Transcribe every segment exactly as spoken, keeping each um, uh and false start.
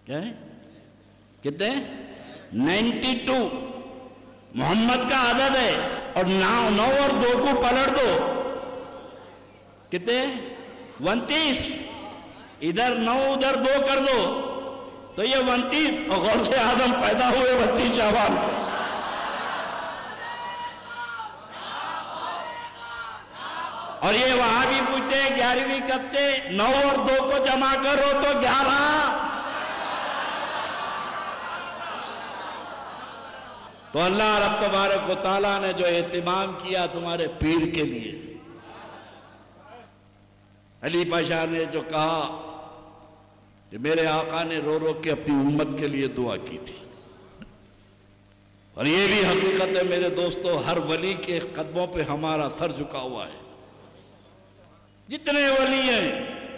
کیا ہے کتنے نائنٹی ٹو محمد کا عدد ہے اور نو اور دو کو پلٹ دو کتنے ونتیس ادھر نو ادھر دو کر دو تو یہ ونتیس اور غوث اعظم پیدا ہوئے ونتیس شعبان اور یہ وہاں بھی پوچھتے ہیں گیارہویں کب سے نو اور دو کو جمع کرو تو گیارہ تو اللہ رب تبارک و تعالیٰ نے جو اہتمام کیا تمہارے پیر کے لیے علی پاشا نے جو کہا کہ میرے آقا نے رو رو کے اپنی امت کے لیے دعا کی تھی اور یہ بھی حقیقت ہے میرے دوستو ہر ولی کے قدموں پہ ہمارا سر جھکا ہوا ہے جتنے ولی ہیں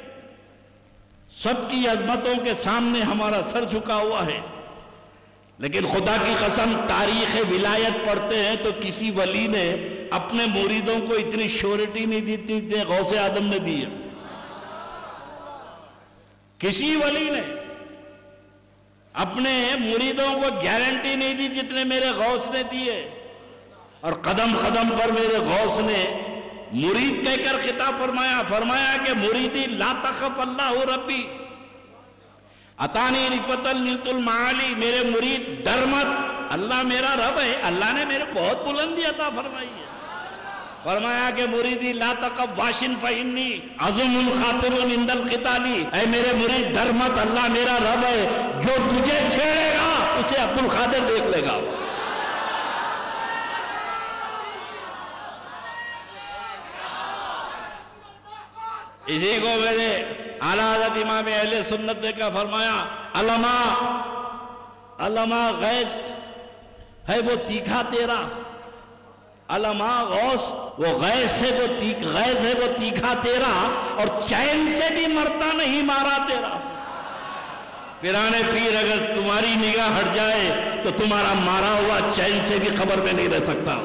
سب کی عظمتوں کے سامنے ہمارا سر جھکا ہوا ہے لیکن خدا کی قسم تاریخ ولایت پڑھتے ہیں تو کسی ولی نے اپنے مریدوں کو اتنی شیورٹی نہیں دی تھی غوث اعظم نے دی ہے کسی ولی نے اپنے مریدوں کو گارنٹی نہیں دی جتنے میرے غوث نے دیے اور قدم قدم پر میرے غوث نے مرید کہہ کر خطاب فرمایا فرمایا کہ مریدی لا تخف اللہ ربی اتانی رفت النلت المعالی میرے مرید ڈر مت اللہ میرا رب ہے اللہ نے میرے بہت بلندی عطا فرمائی ہے فرمایا کہ مریدی لا تخف واشن فإنی عظم الخاطر عند القتال اے میرے مرید ڈر مت اللہ میرا رب ہے جو تجھے چھیڑے گا اسے عبد القادر دیکھ لے گا اسی کو میرے اعلیٰ حضرت امام اہل سنت نے کہا فرمایا علماء علماء غیث ہے وہ تیکھا تیرا علماء غوث وہ غیث ہے وہ تیک غیث ہے وہ تیکھا تیرا اور چین سے بھی مرتا نہیں مارا تیرا پیرانے پیر اگر تمہاری نگاہ ہٹ جائے تو تمہارا مارا ہوا چین سے بھی خبر میں نہیں رہ سکتا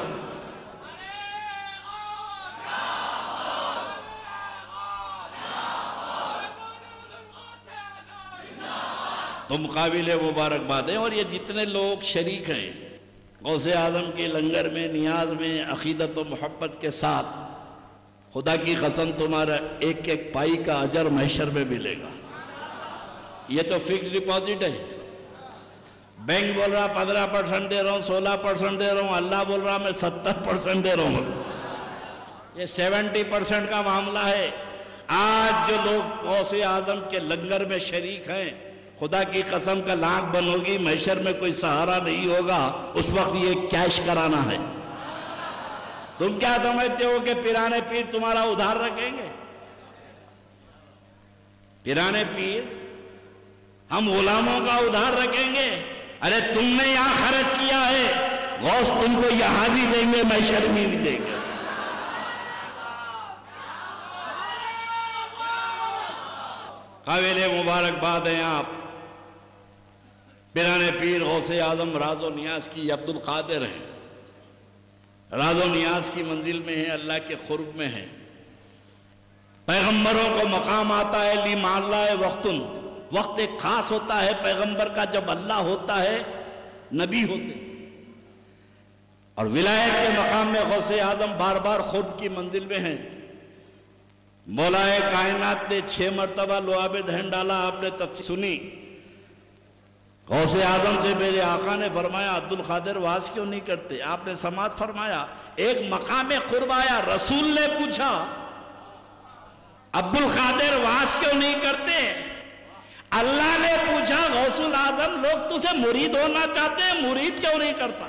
تم قابل مبارکباد ہیں اور یہ جتنے لوگ شریک ہیں غوث اعظم کے لنگر میں نیاز میں عقیدت و محبت کے ساتھ خدا کی قسم تمہارا ایک ایک پائی کا اجر محشر میں ملے گا یہ تو فکس ڈپازٹ ہے بینک بول رہا پندرہ پرسنٹ دے رہا ہوں سولہ پرسنٹ دے رہا ہوں اللہ بول رہا میں ستر پرسنٹ دے رہا ہوں یہ سیونٹی پرسنٹ کا معاملہ ہے آج جو لوگ غوث اعظم کے لنگر میں شریک ہیں خدا کی قسم کا لانک بن ہوگی محشر میں کوئی سہارا نہیں ہوگا اس وقت یہ کیش کرانا ہے تم کیا سمجھتے ہو کہ پیرانے پیر تمہارا ادھار رکھیں گے پیرانے پیر ہم غلاموں کا ادھار رکھیں گے ارے تم نے یہاں خرچ کیا ہے غوث تم کو یہاں بھی دیں گے محشر میں بھی دیں گے قابل مبارکباد ہیں آپ پیرانے پیر غوث اعظم راز و نیاز کی عبد القادر ہیں راز و نیاز کی منزل میں ہیں اللہ کے قرب میں ہیں پیغمبروں کو مقام آتا ہے لی مع اللہ وقتن وقت ایک خاص ہوتا ہے پیغمبر کا جب اللہ ہوتا ہے نبی ہوتے اور ولایت کے مقام میں غوث اعظم بار بار قرب کی منزل میں ہیں مولا کائنات نے چھ مرتبہ لعاب دہن ڈالا آپ نے تفسیر سنی غوث اعظم سے میرے آقا نے فرمایا عبد القادر واز کیوں نہیں کرتے آپ نے سماعت فرمایا ایک مقام قرب آیا رسول نے پوچھا عبد القادر واز کیوں نہیں کرتے اللہ نے پوچھا غوث اعظم لوگ تجھے مرید ہونا چاہتے ہیں مرید کیوں نہیں کرتا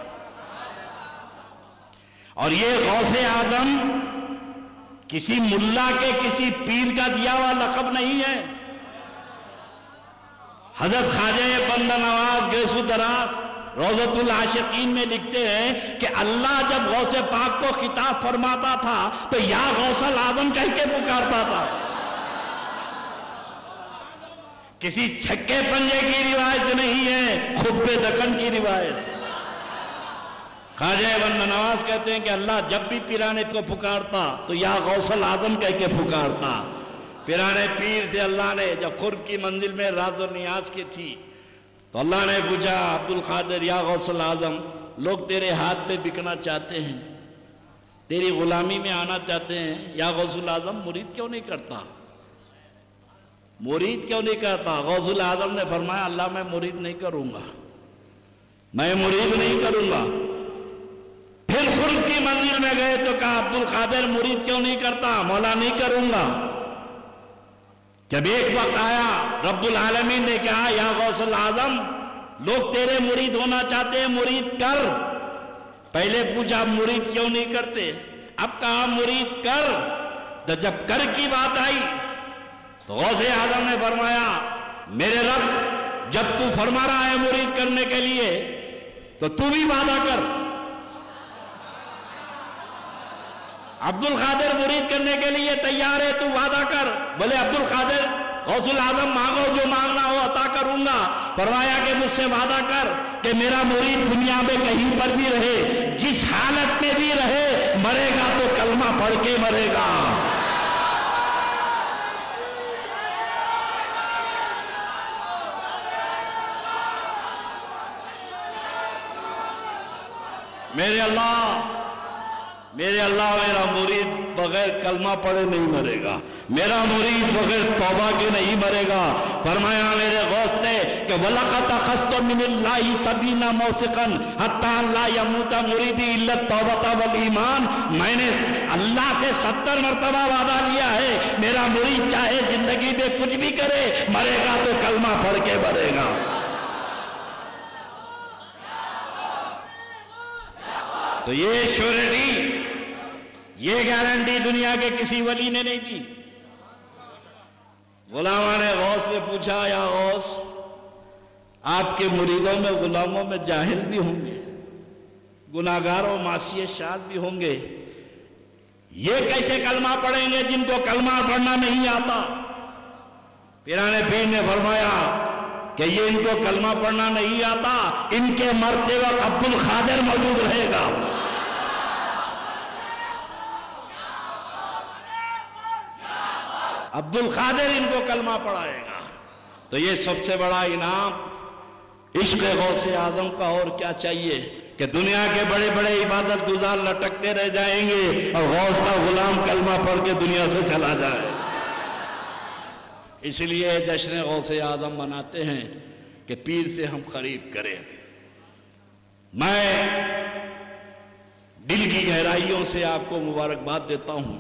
اور یہ غوث اعظم کسی ملا کے کسی پیر کا دیا ہوا لقب نہیں ہے حضرت خواجہ بندہ نواز گیسو دراز روضۃ العاشقین میں لکھتے ہیں کہ اللہ جب غوث پاک کو خطاب فرماتا تھا تو یا غوث اعظم کہہ کے پکارتا تھا کسی چھکے پنجے کی روایت نہیں ہے خطبہ دکن کی روایت خواجہ بندہ نواز کہتے ہیں کہ اللہ جب بھی پیرانے کو پکارتا تو یا غوث اعظم کہہ کے پکارتا پیرانے پیر سے اللہ نے جب قرب کی منزل میں راز و نیاز کی تھی تو اللہ نے پوچھا عبد القادر یا غوث العظم، لوگ تیرے ہاتھ پہ بکنا چاہتے ہیں، تیری غلامی میں آنا چاہتے ہیں، یا غوث العظم مرید کیوں نہیں کرتا؟ مرید کیوں نہیں کرتا؟ غوث العظم نے فرمایا اللہ میں مرید نہیں کروں گا، میں مرید نہیں کروں گا۔ پھر خلق کی منزل میں گئے تو کہا عبد القادر مرید کیوں نہیں کرتا؟ مولا نہیں کروں گا۔ جب ایک وقت آیا رب العالمین نے کہا یا غوث العظم لوگ تیرے مرید ہونا چاہتے ہیں، مرید کر۔ پہلے پوچھا مرید کیوں نہیں کرتے، اب کہا مرید کر۔ تو جب کر کی بات آئی تو غوث اعظم نے فرمایا میرے رب جب تو فرما رہا ہے مرید کرنے کے لیے تو تو بھی وعدہ کر۔ عبد القادر مرید کرنے کے لیے تیار ہے، تو وعدہ کر۔ بولے عبد القادر غوث العظم مانگو جو مانگنا ہو عطا کروں گا۔ فرمایا کہ مجھ سے وعدہ کر کہ میرا مرید دنیا میں کہیں پر بھی رہے، جس حالت میں بھی رہے، مرے گا تو کلمہ پڑھ کے مرے گا۔ میرے اللہ میرے اللہ میرا مرید بغیر کلمہ پڑھے نہیں مرے گا، میرا مرید بغیر توبہ کے نہیں مرے گا۔ فرمایا میرے غوث نے کہ وَلَقَدْ أَخَذْتُ مِنَ اللَّهِ سَبْعِينَ مَوْثِقًا حَتَّى لَا يَمُوتَ مُرِيدِي إِلَّا التَّوْبَةَ وَالْإِيمَانَ۔ میں نے اللہ سے ستر مرتبہ وعدہ لیا ہے میرا مرید چاہے زندگی میں کچھ بھی کرے، مرے گا تو کلمہ پڑھ کے مرے گا۔ تو یہ شورٹی، یہ گارنٹی دنیا کے کسی ولی نے نہیں دی۔ غلامہ نے غوث نے پوچھا یا غوث آپ کے مریدوں میں غلاموں میں جاہل بھی ہوں گے، گناہگار و معصیت شاد بھی ہوں گے، یہ کیسے کلمہ پڑھیں گے جن کو کلمہ پڑھنا نہیں آتا؟ پیرانے پیر نے فرمایا کہ یہ ان کو کلمہ پڑھنا نہیں آتا، ان کے مرتے وقت عبد القادر موجود رہے گا۔ عبد القادر ان کو کلمہ پڑھائے گا۔ تو یہ سب سے بڑا انعام عشق غوث اعظم کا اور کیا چاہیے کہ دنیا کے بڑے بڑے عبادت گزار لٹکتے رہ جائیں گے اور غوث کا غلام کلمہ پڑھ کے دنیا سے چلا جائے۔ اس لیے جشن غوث اعظم مناتے ہیں کہ پیر سے ہم قریب کریں۔ میں دل کی گہرائیوں سے آپ کو مبارکباد دیتا ہوں۔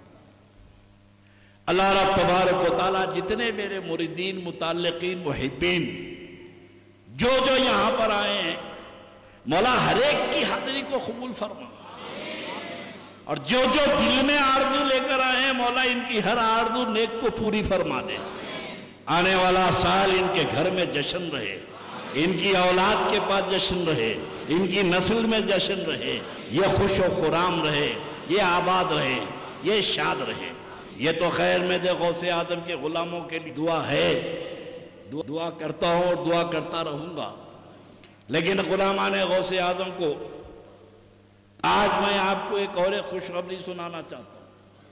اللہ رب تبارک و تعالیٰ جتنے میرے مریدین، متعلقین، محبین جو جو یہاں پر آئے ہیں، مولا ہر ایک کی حاضری کو قبول فرما، اور جو جو دل میں آرزو لے کر آئے ہیں مولا ان کی ہر آرزو نیک کو پوری فرما دے۔ آنے والا سال ان کے گھر میں جشن رہے، ان کی اولاد کے پاس جشن رہے، ان کی نسل میں جشن رہے، یہ خوش و خرام رہے، یہ آباد رہے، یہ شاد رہے۔ یہ تو خیر میں دے غوث اعظم کے غلاموں کے لیے دعا ہے، دعا کرتا ہوں اور دعا کرتا رہوں گا۔ لیکن غلامان غوث اعظم کو آج میں آپ کو ایک اور خوشخبری سنانا چاہتا ہوں۔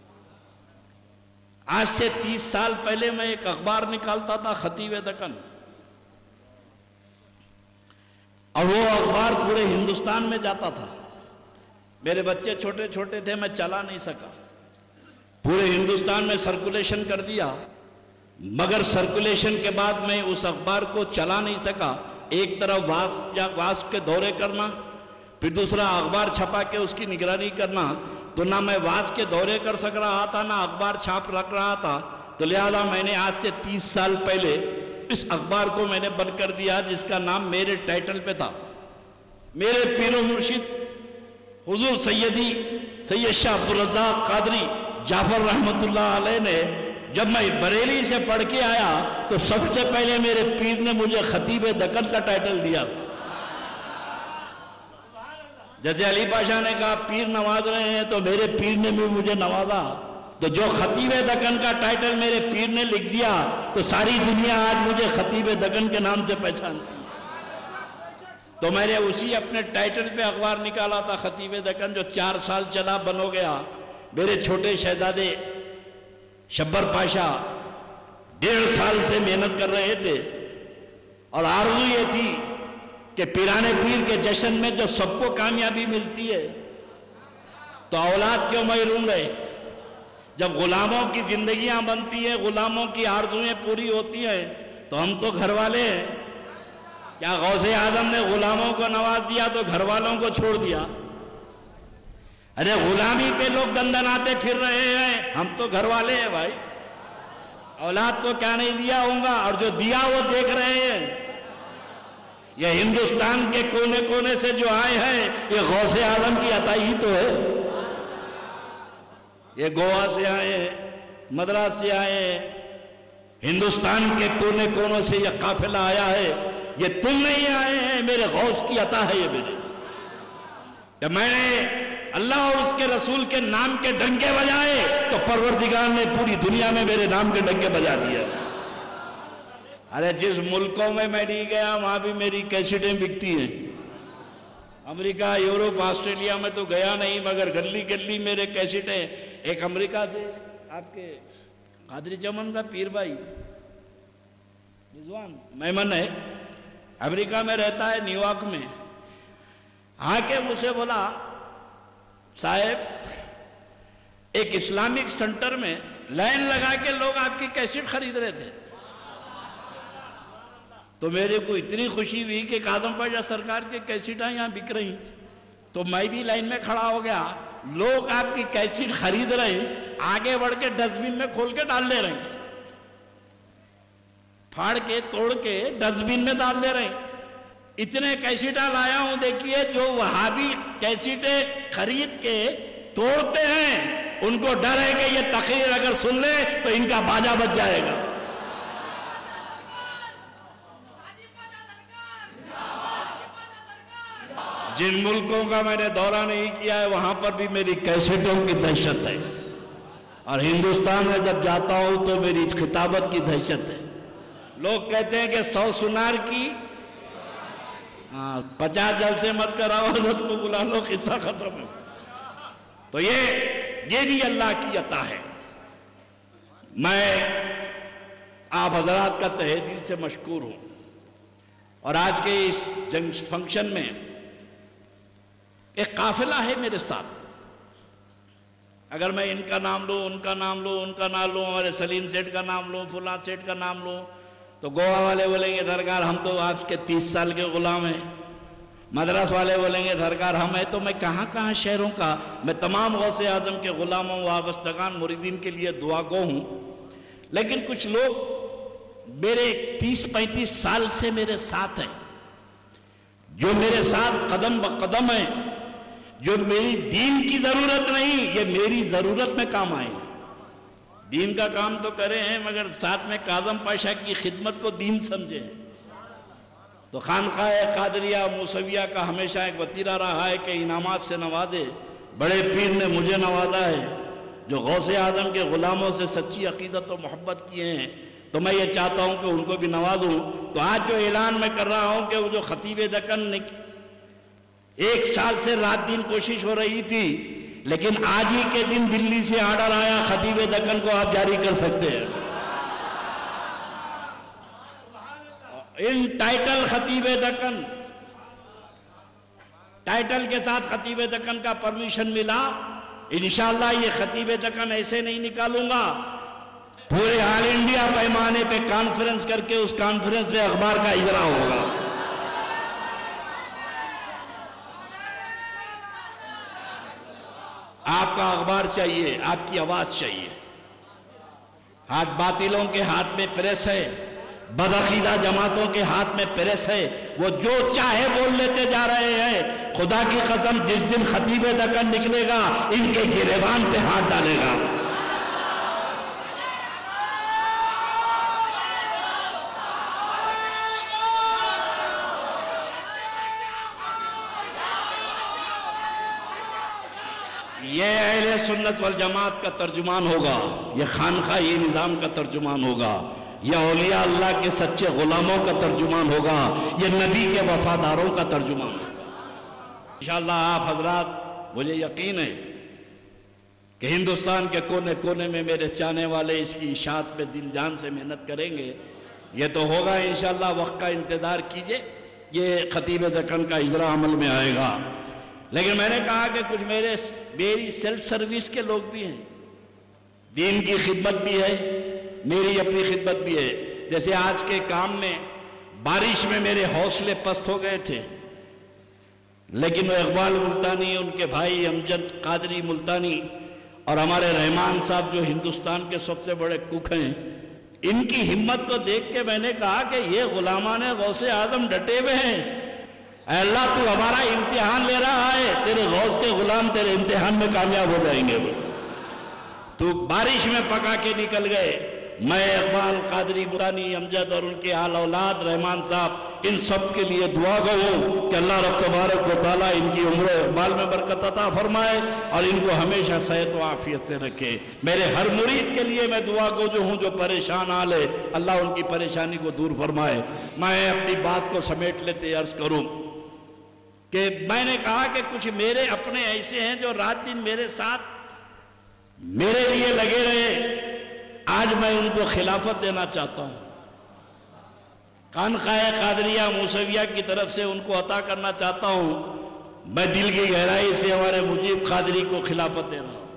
آج سے تیس سال پہلے میں ایک اخبار نکالتا تھا، خطیب دکن، اور وہ اخبار پورے ہندوستان میں جاتا تھا۔ میرے بچے چھوٹے چھوٹے تھے، میں چلا نہیں سکا، پورے ہندوستان میں سرکولیشن کر دیا، مگر سرکولیشن کے بعد میں اس اخبار کو چلا نہیں سکا۔ ایک طرف واسپ کے دورے کرنا، پھر دوسرا اخبار چھپا کے اس کی نگرانی کرنا، تو نہ میں واسپ کے دورے کر سک رہا تھا، نہ اخبار چھاپ رکھ رہا تھا۔ تو لہذا میں نے آج سے تیس سال پہلے اس اخبار کو میں نے بند کر دیا، جس کا نام میرے ٹائٹل پہ تھا۔ میرے پیر و مرشد حضور سیدی سید شاہ عبدالرزاق قادری جعفر رحمت اللہ علیہ نے جب میں بریلی سے پڑھ کے آیا تو سب سے پہلے میرے پیر نے مجھے خطیب دکن کا ٹائٹل دیا۔ جیسے علی پاشا نے کہا پیر نواز رہے ہیں تو میرے پیر نے بھی مجھے نوازا، تو جو خطیب دکن کا ٹائٹل میرے پیر نے لکھ دیا تو ساری دنیا آج مجھے خطیب دکن کے نام سے پہچانتی۔ تو میں نے اسی اپنے ٹائٹل پہ اخبار نکالا تھا خطیب دکن، جو چار سال چلا، بند ہو گیا۔ میرے چھوٹے شہزادے شبر پاشا ڈیڑھ سال سے محنت کر رہے تھے، اور آرزو یہ تھی کہ پیرانے پیر کے جشن میں جو سب کو کامیابی ملتی ہے تو اولاد کیوں محروم رہے؟ جب غلاموں کی زندگیاں بنتی ہیں، غلاموں کی آرزویں پوری ہوتی ہیں تو ہم تو گھر والے ہیں۔ کیا غوث اعظم نے غلاموں کو نواز دیا تو گھر والوں کو چھوڑ دیا؟ ارے غلامی پہ لوگ دندناتے پھر رہے ہیں، ہم تو گھر والے ہیں بھائی۔ اولاد کو کیا نہیں دیا ہوگا، اور جو دیا وہ دیکھ رہے ہیں۔ یہ ہندوستان کے کونے کونے سے جو آئے ہیں یہ غوث اعظم کی عطا ہی تو ہے۔ یہ گوا سے آئے ہیں، مدراس سے آئے ہیں، ہندوستان کے کونے کونوں سے یہ قافلہ آیا ہے۔ یہ تم نہیں آئے ہیں، میرے غوث کی عطا ہے یہ میرے۔ کہ میں نے اللہ اور اس کے رسول کے نام کے ڈنکے بجائے تو پروردگار نے پوری دنیا میں میرے نام کے ڈنکے بجا دیا۔ ارے جس ملکوں میں میں نہیں گیا وہاں بھی میری کیسٹیں بکتی ہیں۔ امریکہ، یورپ، آسٹریلیا میں تو گیا نہیں، مگر گلی گلی میرے کیسٹیں۔ ایک امریکہ سے آپ کے قادری چمن کا پیر بھائی رضوان میمن ہے، امریکہ میں رہتا ہے، نیو یارک میں، آ کے مجھ سے بولا صاحب ایک اسلامک سنٹر میں لائن لگا کے لوگ آپ کی کیسٹ خرید رہے تھے۔ تو میرے کو اتنی خوشی ہوئی کہ اعظم پاشا سرکار کے کیسٹاں یہاں بک رہی، تو میں بھی لائن میں کھڑا ہو گیا۔ لوگ آپ کی کیسٹ خرید رہے ہیں، آگے بڑھ کے ڈسٹ بن میں کھول کے ڈال دے رہے ہیں، پھاڑ کے توڑ کے ڈسٹ بن میں ڈال دے رہے ہیں۔ اتنے کیسٹاں لایا ہوں، دیکھیے جو وہابی کیسٹیں خرید کے توڑتے ہیں ان کو ڈر ہے کہ یہ تقریر اگر سن لے تو ان کا باجا بج جائے گا۔ جن ملکوں کا میں نے دورہ نہیں کیا ہے وہاں پر بھی میری کیسٹوں کی دہشت ہے، اور ہندوستان میں جب جاتا ہوں تو میری خطابت کی دہشت ہے۔ لوگ کہتے ہیں کہ سو سنار کی ہاں پچاس جلسے مت کراؤ، حضرت کو بلا لو، قصہ ختم ہے۔ تو یہ یہ بھی اللہ کی عطا ہے۔ میں آپ حضرات کا تہہ دل سے مشکور ہوں، اور آج کے اس جنگ فنکشن میں ایک قافلہ ہے میرے ساتھ۔ اگر میں ان کا نام لوں، ان کا نام لوں، ان کا نام لوں، ہمارے سلیم سیٹ کا نام لوں، فلاں سیٹ کا نام لوں، تو گوا والے بولیں گے سرکار ہم تو آپ کے تیس سال کے غلام ہیں، مدراس والے بولیں گے سرکار ہم ہیں، تو میں کہاں کہاں شہروں کا، میں تمام غوث اعظم کے غلاموں وابستگان مریدین کے لیے دعا گو ہوں۔ لیکن کچھ لوگ میرے تیس پینتیس سال سے میرے ساتھ ہیں، جو میرے ساتھ قدم بقدم ہیں، جو میری دین کی ضرورت نہیں، یہ میری ضرورت میں کام آئے ہیں۔ دین کا کام تو کرے ہیں مگر ساتھ میں اعظم پاشا کی خدمت کو دین سمجھے ہیں۔ تو خانقاہ قادریہ موسویہ کا ہمیشہ ایک وتیرہ رہا ہے کہ انعامات سے نوازے۔ بڑے پیر نے مجھے نوازا ہے، جو غوث اعظم کے غلاموں سے سچی عقیدت و محبت کیے ہیں، تو میں یہ چاہتا ہوں کہ ان کو بھی نوازوں۔ تو آج جو اعلان میں کر رہا ہوں کہ وہ جو خطیب دکن ایک سال سے رات دن کوشش ہو رہی تھی، لیکن آج ہی کے دن دلی سے آرڈر آیا خطیب دکن کو آپ جاری کر سکتے ہیں۔ ان ٹائٹل خطیب دکن، ٹائٹل کے ساتھ خطیب دکن کا پرمیشن ملا۔ انشاءاللہ یہ خطیب دکن ایسے نہیں نکالوں گا، پورے آل انڈیا پیمانے پہ کانفرنس کر کے اس کانفرنس میں اخبار کا اجرا ہوگا۔ آپ کا اخبار چاہیے، آپ کی آواز چاہیے۔ ہاتھ باطلوں کے ہاتھ میں پریس ہے، بدعقیدہ جماعتوں کے ہاتھ میں پریس ہے، وہ جو چاہے بول لیتے جا رہے ہیں۔ خدا کی قسم جس دن خطیب دکن نکلے گا ان کے گریبان پہ ہاتھ ڈالے گا۔ یہ اہل سنت والجماعت کا ترجمان ہوگا، یہ خانقاہی نظام کا ترجمان ہوگا، یہ اولیاء اللہ کے سچے غلاموں کا ترجمان ہوگا، یہ نبی کے وفاداروں کا ترجمان ہوگا۔ انشاءاللہ آپ حضرات، مجھے یقین ہے کہ ہندوستان کے کونے کونے میں میرے چاہنے والے اس کی اشاعت میں دل جان سے محنت کریں گے، یہ تو ہوگا انشاءاللہ، وقت کا انتظار کیجئے، یہ خطیب دکن کا اجرا عمل میں آئے گا۔ لیکن میں نے کہا کہ کچھ میرے میری سیلف سروس کے لوگ بھی ہیں، دین کی خدمت بھی ہے، میری اپنی خدمت بھی ہے۔ جیسے آج کے کام میں بارش میں میرے حوصلے پست ہو گئے تھے، لیکن وہ اقبال ملتانی، ان کے بھائی امجد قادری ملتانی اور ہمارے رحمان صاحب جو ہندوستان کے سب سے بڑے کک ہیں، ان کی ہمت کو دیکھ کے میں نے کہا کہ یہ غلامان غوث اعظم ڈٹے ہوئے ہیں۔ اے اللہ تو ہمارا امتحان لے رہا ہے، تیرے غوث کے غلام تیرے امتحان میں کامیاب ہو جائیں گے۔ تو بارش میں پکا کے نکل گئے۔ میں اقبال قادری ملتانی امجد اور ان کے آل اولاد رحمان صاحب، ان سب کے لیے دعا گو ہوں کہ اللہ رب تبارک و تعالیٰ ان کی عمر و اقبال میں برکت عطا فرمائے اور ان کو ہمیشہ صحت و عافیت سے رکھے۔ میرے ہر مرید کے لیے میں دعا گو جو ہوں جو پریشان حال ہے، اللہ ان کی پریشانی کو دور فرمائے۔ میں اپنی بات کو سمیٹ لیتے عرض کروں کہ میں نے کہا کہ کچھ میرے اپنے ایسے ہیں جو رات دن میرے ساتھ میرے لیے لگے رہے، آج میں ان کو خلافت دینا چاہتا ہوں، خانقاہ قادریہ موسویہ کی طرف سے ان کو عطا کرنا چاہتا ہوں۔ میں دل کی گہرائی سے ہمارے مجیب قادری کو خلافت دے رہا ہوں۔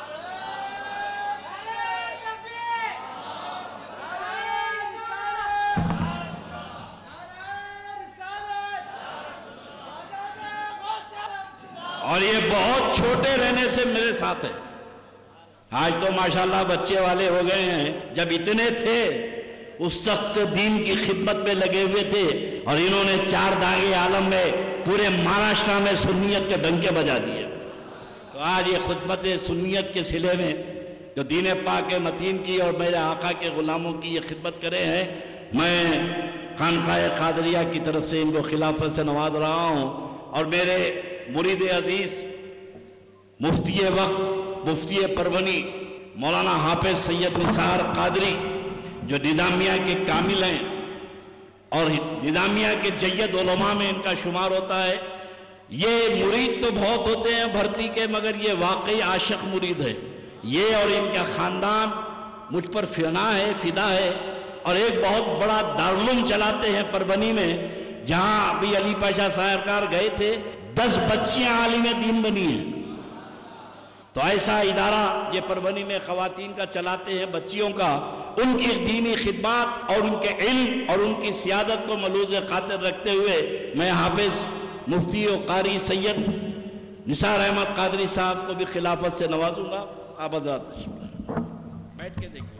اور یہ بہت چھوٹے رہنے سے میرے ساتھ ہے، آج تو ماشاءاللہ بچے والے ہو گئے ہیں، جب اتنے تھے اس شخص سے دین کی خدمت میں لگے ہوئے تھے اور انہوں نے چار دانگے عالم میں پورے مہاراشٹرا میں سنیت کے ڈنکے بجا دیے۔ تو آج یہ خدمت سنیت کے صلے میں جو دین پاک متین کی اور میرے آقا کے غلاموں کی یہ خدمت کرے ہیں، میں خانقاہ قادریہ کی طرف سے ان کو خلافت سے نواز رہا ہوں۔ اور میرے مرید عزیز مفتی وقت مفتی پرونی مولانا حافظ سید نثار قادری جو نظامیہ کے کامل ہیں اور نظامیہ کے جید علماء میں ان کا شمار ہوتا ہے، یہ مرید تو بہت ہوتے ہیں بھرتی کے، مگر یہ واقعی عاشق مرید ہے۔ یہ اور ان کا خاندان مجھ پر فنا ہے، فدا ہے، اور ایک بہت بڑا دارالعلوم چلاتے ہیں پربنی میں، جہاں ابھی علی پاشا سرکار گئے تھے، دس بچیاں عالم دین بنی ہیں۔ تو ایسا ادارہ یہ پربنی میں خواتین کا چلاتے ہیں، بچیوں کا، ان کی دینی خدمات اور ان کے علم اور ان کی سیادت کو ملوز خاطر رکھتے ہوئے میں حافظ مفتی و قاری سید نثار احمد قادری صاحب کو بھی خلافت سے نوازوں گا۔ آپ حضرات بیٹھ کے دیکھیں۔